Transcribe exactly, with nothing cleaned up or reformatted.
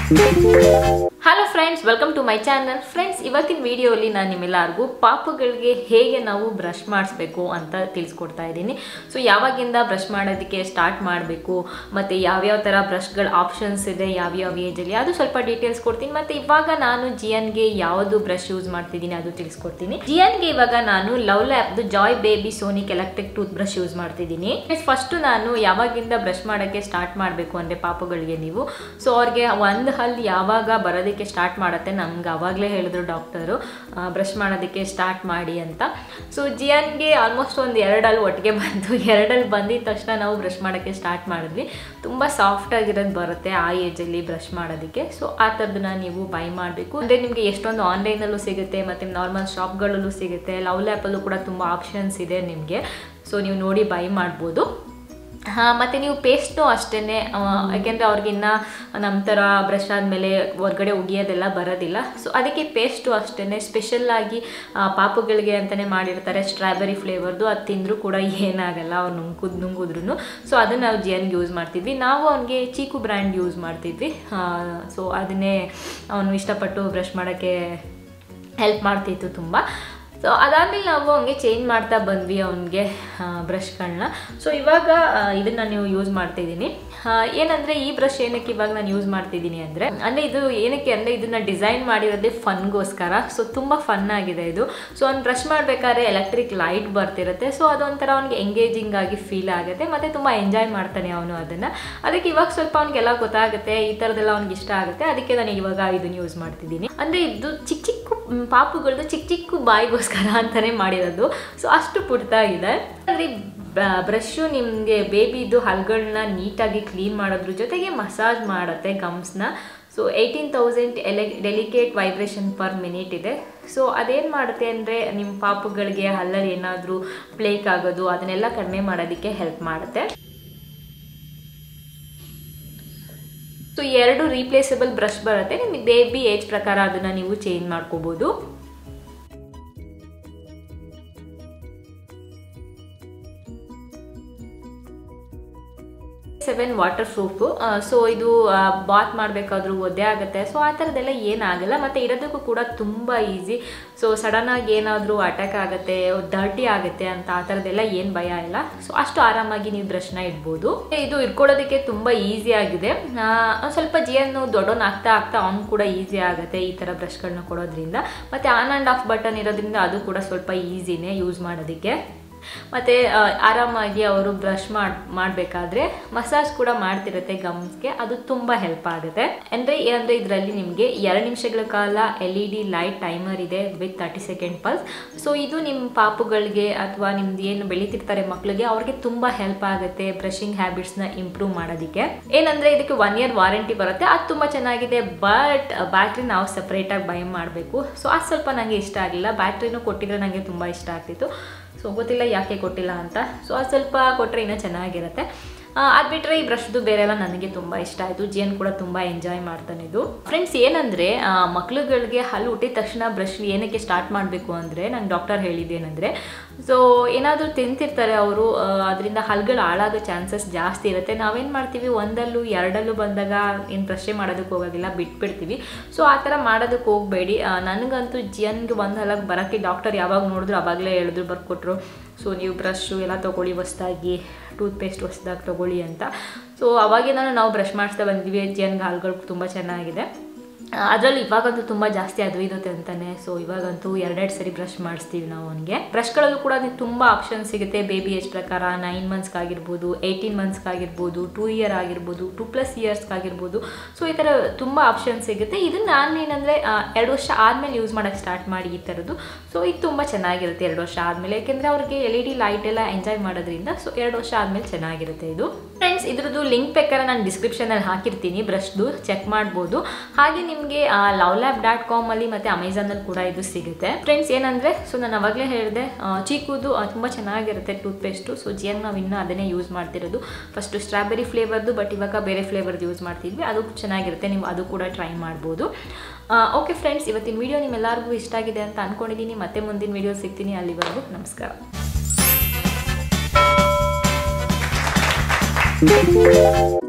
Hello friends, welcome to my channel. Friends, ಇವತ್ತಿನ ವಿಡಿಯೋಲಿ ನಾನು ನಿಮ್ಮೆಲ್ಲರಿಗೂ ಪಾಪುಗಳಿಗೆ ಹೇಗೆ ನಾವು ಬ್ರಷ್ ಮಾಡಿಸಬೇಕು ಅಂತ ತಿಳಿಸ್ಕೊಡ್ತಾ ಇದ್ದೀನಿ. ಸೊ ಯಾವಾಗಿಂದ ಬ್ರಷ್ ಮಾಡೋದಕ್ಕೆ ಸ್ಟಾರ್ಟ್ ಮಾಡಬೇಕು ಮತ್ತು ಯಾವ್ಯಾವ ಥರ ಬ್ರಷ್ಗಳ ಆಪ್ಷನ್ಸ್ ಇದೆ ಯಾವ್ಯಾವ ಏಜಲ್ಲಿ ಅದು ಸ್ವಲ್ಪ ಡೀಟೇಲ್ಸ್ ಕೊಡ್ತೀನಿ. ಮತ್ತು ಇವಾಗ ನಾನು ಜಿಯನ್ಗೆ ಯಾವುದು ಬ್ರಷ್ ಯೂಸ್ ಮಾಡ್ತಿದ್ದೀನಿ ಅದು ತಿಳಿಸ್ಕೊಡ್ತೀನಿ. ಜಿಯನ್ಗೆ ಇವಾಗ ನಾನು ಲವ್ಲ್ಯಾಪ್ದು joy baby sonic electric toothbrush use ಮಾಡ್ತಿದ್ದೀನಿ. ಫಸ್ಟು ನಾನು ಯಾವಾಗಿಂದ ಬ್ರಷ್ ಮಾಡೋಕ್ಕೆ ಸ್ಟಾರ್ಟ್ ಮಾಡಬೇಕು ಅಂದರೆ ಪಾಪುಗಳಿಗೆ ನೀವು ಸೊ ಅವ್ರಿಗೆ ಒಂದು ಹಲ್ಲು ಯಾವಾಗ ಬರೋದಕ್ಕೆ ಸ್ಟಾರ್ಟ್ ಮಾಡುತ್ತೆ ನಮ್ಗೆ ಅವಾಗಲೇ ಹೇಳಿದ್ರು ಡಾಕ್ಟರು ಬ್ರಷ್ ಮಾಡೋದಕ್ಕೆ ಸ್ಟಾರ್ಟ್ ಮಾಡಿ ಅಂತ. ಸೊ ಜಿಯನ್ಗೆ ಆಲ್ಮೋಸ್ಟ್ ಒಂದು ಎರಡಲ್ಲಿ ಒಟ್ಟಿಗೆ ಬಂತು. ಎರಡಲ್ಲಿ ಬಂದಿದ ತಕ್ಷಣ ನಾವು ಬ್ರಷ್ ಮಾಡೋಕ್ಕೆ ಸ್ಟಾರ್ಟ್ ಮಾಡಿದ್ವಿ. ತುಂಬ ಸಾಫ್ಟಾಗಿರೋದು ಬರುತ್ತೆ ಆ ಏಜಲ್ಲಿ ಬ್ರಷ್ ಮಾಡೋದಕ್ಕೆ. ಸೊ ಆ ಥರದನ್ನ ನೀವು ಬೈ ಮಾಡಬೇಕು. ಅಂದರೆ ನಿಮಗೆ ಎಷ್ಟೊಂದು ಆನ್ಲೈನಲ್ಲೂ ಸಿಗುತ್ತೆ ಮತ್ತು ನಾರ್ಮಲ್ ಶಾಪ್ಗಳಲ್ಲೂ ಸಿಗುತ್ತೆ. ಲವ್ಲ್ಯಾಪಲ್ಲೂ ಕೂಡ ತುಂಬ ಆಪ್ಷನ್ಸ್ ಇದೆ ನಿಮಗೆ. ಸೊ ನೀವು ನೋಡಿ ಬೈ ಮಾಡ್ಬೋದು. ಹಾಂ, ಮತ್ತು ನೀವು ಪೇಸ್ಟು ಅಷ್ಟೇ, ಯಾಕೆಂದರೆ ಅವ್ರಿಗಿನ್ನ ನಮ್ಮ ಥರ ಬ್ರಷ್ ಆದಮೇಲೆ ಹೊರಗಡೆ ಉಗಿಯೋದೆಲ್ಲ ಬರೋದಿಲ್ಲ. ಸೊ ಅದಕ್ಕೆ ಪೇಸ್ಟು ಅಷ್ಟೇ ಸ್ಪೆಷಲ್ಲಾಗಿ ಪಾಪುಗಳಿಗೆ ಅಂತಲೇ ಮಾಡಿರ್ತಾರೆ ಸ್ಟ್ರಾಬೆರಿ ಫ್ಲೇವರ್ದು. ಅದು ತಿಂದರೂ ಕೂಡ ಏನಾಗಲ್ಲ ಅವ್ರು ನುಂಗುದ್ ನುಂಗುದ್ರೂ. ಸೊ ಅದನ್ನು ನಾವು ಜಿಯನ್ಗೆ ಯೂಸ್ ಮಾಡ್ತಿದ್ವಿ. ನಾವು ಅವನಿಗೆ ಚೀಕು ಬ್ರ್ಯಾಂಡ್ ಯೂಸ್ ಮಾಡ್ತಿದ್ವಿ. ಸೊ ಅದನ್ನೇ ಅವನು ಇಷ್ಟಪಟ್ಟು ಬ್ರಷ್ ಮಾಡೋಕ್ಕೆ ಹೆಲ್ಪ್ ಮಾಡ್ತಿತ್ತು ತುಂಬ. ಸೊ ಅದಾದಮೇಲೆ ನಾವು ಹಂಗೆ ಚೇಂಜ್ ಮಾಡ್ತಾ ಬಂದ್ವಿ ಅವನಿಗೆ ಬ್ರಷ್ಗಳನ್ನ. ಸೊ ಇವಾಗ ಇದನ್ನು ನೀವು ಯೂಸ್ ಮಾಡ್ತಿದ್ದೀನಿ. ಏನಂದರೆ ಈ ಬ್ರಷ್ ಏನಕ್ಕೆ ಇವಾಗ ನಾನು ಯೂಸ್ ಮಾಡ್ತಿದ್ದೀನಿ ಅಂದರೆ ಅಂದರೆ ಇದು ಏನಕ್ಕೆ ಅಂದರೆ ಇದನ್ನು ಡಿಸೈನ್ ಮಾಡಿರೋದೇ ಫನ್ಗೋಸ್ಕರ. ಸೊ ತುಂಬ ಫನ್ ಆಗಿದೆ ಇದು. ಸೊ ಅವ್ನು ಬ್ರಷ್ ಮಾಡಬೇಕಾದ್ರೆ ಎಲೆಕ್ಟ್ರಿಕ್ ಲೈಟ್ ಬರ್ತಿರುತ್ತೆ. ಸೊ ಅದೊಂಥರ ಅವ್ನಿಗೆ ಎಂಗೇಜಿಂಗ್ ಆಗಿ ಫೀಲ್ ಆಗುತ್ತೆ ಮತ್ತು ತುಂಬ ಎಂಜಾಯ್ ಮಾಡ್ತಾನೆ ಅವನು ಅದನ್ನು. ಅದಕ್ಕೆ ಇವಾಗ ಸ್ವಲ್ಪ ಅವ್ನಿಗೆಲ್ಲ ಗೊತ್ತಾಗುತ್ತೆ, ಈ ಥರದ್ದೆಲ್ಲ ಅವ್ನಿಗೆ ಇಷ್ಟ ಆಗುತ್ತೆ. ಅದಕ್ಕೆ ನಾನು ಇವಾಗ ಇದನ್ನು ಯೂಸ್ ಮಾಡ್ತಿದ್ದೀನಿ. ಅಂದರೆ ಇದು ಚಿಕ್ಕ ಚಿಕ್ಕ ಪಾಪುಗಳದ್ದು ಚಿಕ್ಕ ಚಿಕ್ಕ ಬಾಯಿಗೋಸ್ಕರ ಅಂತಲೇ ಮಾಡಿರೋದು. ಸೊ ಅಷ್ಟು ಪುಟ್ಟಾಗಿದೆ. ಅಂದರೆ ಬ್ರಷು ನಿಮಗೆ ಬೇಬಿದು ಹಲ್ಗಳನ್ನ ನೀಟಾಗಿ ಕ್ಲೀನ್ ಮಾಡೋದ್ರ ಜೊತೆಗೆ ಮಸಾಜ್ ಮಾಡುತ್ತೆ ಗಮ್ಸ್ನ. ಸೊ ಏಯ್ಟೀನ್ ತೌಸಂಡ್ ಎಲೆ ಡೆಲಿಕೇಟ್ ವೈಬ್ರೇಷನ್ ಪರ್ ಮಿನಿಟ್ ಇದೆ. ಸೊ ಅದೇನು ಮಾಡುತ್ತೆ ಅಂದರೆ ನಿಮ್ಮ ಪಾಪುಗಳಿಗೆ ಹಲ್ಲಲ್ಲಿ ಏನಾದರೂ ಪ್ಲೇಕ್ ಆಗೋದು ಅದನ್ನೆಲ್ಲ ಕಡಿಮೆ ಮಾಡೋದಕ್ಕೆ ಹೆಲ್ಪ್ ಮಾಡುತ್ತೆ. ಸೊ ಎರಡು ರೀಪ್ಲೇಸಬಲ್ ಬ್ರಷ್ ಬರುತ್ತೆ. ನಿಮಗೆ ಬೇಬಿ ಏಜ್ ಪ್ರಕಾರ ಅದನ್ನು ನೀವು ಚೇಂಜ್ ಮಾಡ್ಕೋಬೋದು. Seven water proof. ಸೊ ಇದು ಬಾತ್ ಮಾಡಬೇಕಾದ್ರೂ ಒದ್ದೆ ಆಗುತ್ತೆ. ಸೊ ಆ ಥರದ್ದೆಲ್ಲ ಏನಾಗಲ್ಲ. ಮತ್ತು ಇಡೋದಕ್ಕೂ ಕೂಡ ತುಂಬ ಈಸಿ. ಸೊ ಸಡನ್ನಾಗಿ ಏನಾದರೂ ಅಟ್ಯಾಕ್ ಆಗುತ್ತೆ, ಡರ್ಟಿ ಆಗುತ್ತೆ ಅಂತ ಆ ಥರದ್ದೆಲ್ಲ ಏನು ಭಯ ಇಲ್ಲ. ಸೊ ಅಷ್ಟು ಆರಾಮಾಗಿ ನೀವು ಬ್ರಷ್ನ ಇಡ್ಬೋದು. ಇದು ಇಟ್ಕೊಳ್ಳೋದಕ್ಕೆ ತುಂಬ ಈಸಿ ಆಗಿದೆ. ಸ್ವಲ್ಪ ಜಿಯನ್ನು ದೊಡ್ಡವನ್ನ ಆಗ್ತಾ ಆಗ್ತಾ ಅವ್ನು ಕೂಡ ಈಸಿ ಆಗುತ್ತೆ ಈ ಥರ ಬ್ರಷ್ಗಳನ್ನ ಕೊಡೋದ್ರಿಂದ. ಮತ್ತು ಆನ್ ಆ್ಯಂಡ್ ಆಫ್ ಬಟನ್ ಇರೋದ್ರಿಂದ ಅದು ಕೂಡ ಸ್ವಲ್ಪ ಈಸಿನೇ ಯೂಸ್ ಮಾಡೋದಕ್ಕೆ. ಮತ್ತು ಆರಾಮಾಗಿ ಅವರು ಬ್ರಷ್ ಮಾಡಿ ಮಾಡಬೇಕಾದ್ರೆ ಮಸಾಜ್ ಕೂಡ ಮಾಡ್ತಿರುತ್ತೆ ಗಮ್ಸ್ಗೆ. ಅದು ತುಂಬ ಹೆಲ್ಪ್ ಆಗುತ್ತೆ. ಅಂದರೆ ಏನಂದರೆ ಇದರಲ್ಲಿ ನಿಮಗೆ ಎರಡು ನಿಮಿಷಗಳ ಕಾಲ L E D light timer ಇದೆ with thirty second pulse. So ಇದು ನಿಮ್ಮ ಪಾಪುಗಳಿಗೆ ಅಥವಾ ನಿಮ್ದು ಏನು ಬೆಳೀತಿರ್ತಾರೆ ಮಕ್ಕಳಿಗೆ ಅವ್ರಿಗೆ ತುಂಬ ಹೆಲ್ಪ್ ಆಗುತ್ತೆ ಬ್ರಷಿಂಗ್ ಹ್ಯಾಬಿಟ್ಸ್ನ ಇಂಪ್ರೂವ್ ಮಾಡೋದಕ್ಕೆ. ಏನಂದರೆ ಇದಕ್ಕೆ ಒನ್ ಇಯರ್ ವಾರಂಟಿ ಬರುತ್ತೆ. ಅದು ತುಂಬ ಚೆನ್ನಾಗಿದೆ. ಬಟ್ ಬ್ಯಾಟ್ರಿ ನಾವು ಸಪ್ರೇಟಾಗಿ ಬೈ ಮಾಡಬೇಕು. ಸೊ ಅದು ಸ್ವಲ್ಪ ನನಗೆ ಇಷ್ಟ ಆಗಲಿಲ್ಲ. ಬ್ಯಾಟ್ರಿನೂ ಕೊಟ್ಟಿದ್ರೆ ನನಗೆ ತುಂಬ ಇಷ್ಟ ಆಗ್ತಿತ್ತು. ಸೊ ಗೊತ್ತಿಲ್ಲ ಯಾಕೆ ಕೊಟ್ಟಿಲ್ಲ ಅಂತ. ಸೊ ಅದು ಸ್ವಲ್ಪ ಕೊಟ್ಟರೆ ಇನ್ನೂ ಚೆನ್ನಾಗಿರುತ್ತೆ. ಅದು ಬಿಟ್ಟರೆ ಈ ಬ್ರಷ್ದು ಬೇರೆ ಎಲ್ಲ ನನಗೆ ತುಂಬ ಇಷ್ಟ ಆಯಿತು. ಜಿಯನ್ ಕೂಡ ತುಂಬ ಎಂಜಾಯ್ ಮಾಡ್ತಾನೆ ಇದು. ಫ್ರೆಂಡ್ಸ್, ಏನಂದರೆ ಮಕ್ಳುಗಳಿಗೆ ಹಲ್ಲು ಹುಟ್ಟಿದ ತಕ್ಷಣ ಬ್ರಷ್ ಏನಕ್ಕೆ ಸ್ಟಾರ್ಟ್ ಮಾಡಬೇಕು ಅಂದರೆ ನಂಗೆ ಡಾಕ್ಟರ್ ಹೇಳಿದ್ದೇನೆಂದರೆ ಸೊ ಏನಾದರೂ ತಿಂತಿರ್ತಾರೆ ಅವರು, ಅದರಿಂದ ಹಲ್ಗಳು ಹಾಳಾಗೋ ಚಾನ್ಸಸ್ ಜಾಸ್ತಿ ಇರುತ್ತೆ. ನಾವೇನು ಮಾಡ್ತೀವಿ, ಒಂದಲ್ಲೂ ಎರಡಲ್ಲೂ ಬಂದಾಗ ಏನು ಬ್ರಷೇ ಮಾಡೋದಕ್ಕೆ ಹೋಗೋದಿಲ್ಲ, ಬಿಟ್ಬಿಡ್ತೀವಿ. ಸೊ ಆ ಥರ ಮಾಡೋದಕ್ಕೆ ಹೋಗಬೇಡಿ. ನನಗಂತೂ ಜಿಯನ್ಗೆ ಒಂದು ಹಲ್ಲಾಗಿ ಬರೋಕ್ಕೆ ಡಾಕ್ಟರ್ ಯಾವಾಗ ನೋಡಿದ್ರು ಆವಾಗಲೇ ಹೇಳಿದ್ರು, ಬರ್ಕೊಟ್ರು. ಸೊ ನೀವು ಬ್ರಷು ಎಲ್ಲ ತೊಗೊಳ್ಳಿ, ಹೊಸದಾಗಿ ಟೂತ್ ಪೇಸ್ಟ್ ಹೊಸದಾಗಿ ತೊಗೊಳ್ಳಿ ಅಂತ. ಸೊ ಅವಾಗಿಂದ ನಾವು ಬ್ರಷ್ ಮಾಡಿಸ್ತಾ ಬಂದಿವಿ. ಜಿಯನ್ಗೆ ಹಾಲ್ಗಳು ತುಂಬ ಚೆನ್ನಾಗಿದೆ. ಅದರಲ್ಲಿ ಇವಾಗಂತೂ ತುಂಬ ಜಾಸ್ತಿ ಅದು ಇರುತ್ತೆ ಅಂತಾನೆ. ಸೊ ಇವಾಗಂತೂ ಎರಡೆರಡು ಸರಿ ಬ್ರಷ್ ಮಾಡಿಸ್ತೀವಿ ನಾವು ಅವನಿಗೆ. ಬ್ರಷ್ಗಳಲ್ಲೂ ಕೂಡ ತುಂಬ ಆಪ್ಷನ್ ಸಿಗುತ್ತೆ ಬೇಬಿ ಏಜ್ ಪ್ರಕಾರ. ನೈನ್ ಮಂತ್ಸ್ಗಾಗಿರ್ಬೋದು, ಏಯ್ಟೀನ್ ಮಂತ್ಸ್ಗಾಗಿರ್ಬೋದು, ಟೂ ಇಯರ್ ಆಗಿರ್ಬೋದು, ಟೂ ಪ್ಲಸ್ ಇಯರ್ಸ್ಗಾಗಿರ್ಬೋದು. ಸೊ ಈ ಥರ ತುಂಬ ಆಪ್ಷನ್ ಸಿಗುತ್ತೆ. ಇದನ್ನು ನಾನು ಏನಂದರೆ ಎರಡು ವರ್ಷ ಆದಮೇಲೆ ಯೂಸ್ ಮಾಡೋಕ್ಕೆ ಸ್ಟಾರ್ಟ್ ಮಾಡಿ ಈ ಥರದ್ದು. ಸೊ ಇದು ತುಂಬ ಚೆನ್ನಾಗಿರುತ್ತೆ ಎರಡು ವರ್ಷ ಆದಮೇಲೆ, ಯಾಕೆಂದರೆ ಅವ್ರಿಗೆ ಎಲ್ ಇ ಡಿ ಲೈಟ್ ಎಲ್ಲ ಎಂಜಾಯ್ ಮಾಡೋದ್ರಿಂದ. ಸೊ ಎರಡು ವರ್ಷ ಆದಮೇಲೆ ಚೆನ್ನಾಗಿರುತ್ತೆ ಇದು. ಫ್ರೆಂಡ್ಸ್, ಇದ್ರದ್ದು ಲಿಂಕ್ ಬೇಕಾದ್ರೆ ನಾನು ಡಿಸ್ಕ್ರಿಪ್ಷನಲ್ಲಿ ಹಾಕಿರ್ತೀನಿ, ಬ್ರಷ್ದು ಚೆಕ್ ಮಾಡ್ಬೋದು. ಹಾಗೆ ನಿಮಗೆ ಲವ್ಲ್ಯಾಪ್ ಡಾಟ್ ಕಾಮ್ ಅಲ್ಲಿ ಮತ್ತು ಅಮೆಝಾನಲ್ಲಿ ಕೂಡ ಇದು ಸಿಗುತ್ತೆ. ಫ್ರೆಂಡ್ಸ್, ಏನಂದರೆ ಸೊ ನಾನು ಅವಾಗಲೇ ಹೇಳಿದೆ ಚೀಕುದು ತುಂಬ ಚೆನ್ನಾಗಿರುತ್ತೆ ಟೂತ್ ಪೇಸ್ಟು. ಸೊ ಜಿಯನ್ ನಾವು ಇನ್ನೂ ಅದನ್ನೇ ಯೂಸ್ ಮಾಡ್ತಿರೋದು. ಫಸ್ಟು ಸ್ಟ್ರಾಬೆರಿ ಫ್ಲೇವರ್ದು, ಬಟ್ ಇವಾಗ ಬೇರೆ ಫ್ಲೇವರ್ದು ಯೂಸ್ ಮಾಡ್ತಿದ್ವಿ. ಅದು ಚೆನ್ನಾಗಿರುತ್ತೆ, ನೀವು ಅದು ಕೂಡ ಟ್ರೈ ಮಾಡ್ಬೋದು. ಓಕೆ ಫ್ರೆಂಡ್ಸ್, ಇವತ್ತಿನ ವಿಡಿಯೋ ನಿಮ್ಮೆಲ್ಲರಿಗೂ ಇಷ್ಟ ಆಗಿದೆ ಅಂತ ಅಂದ್ಕೊಂಡಿದ್ದೀನಿ. ಮತ್ತೆ ಮುಂದಿನ ವಿಡಿಯೋ ಸಿಗ್ತೀನಿ. ಅಲ್ಲಿವರೆಗೂ ನಮಸ್ಕಾರ.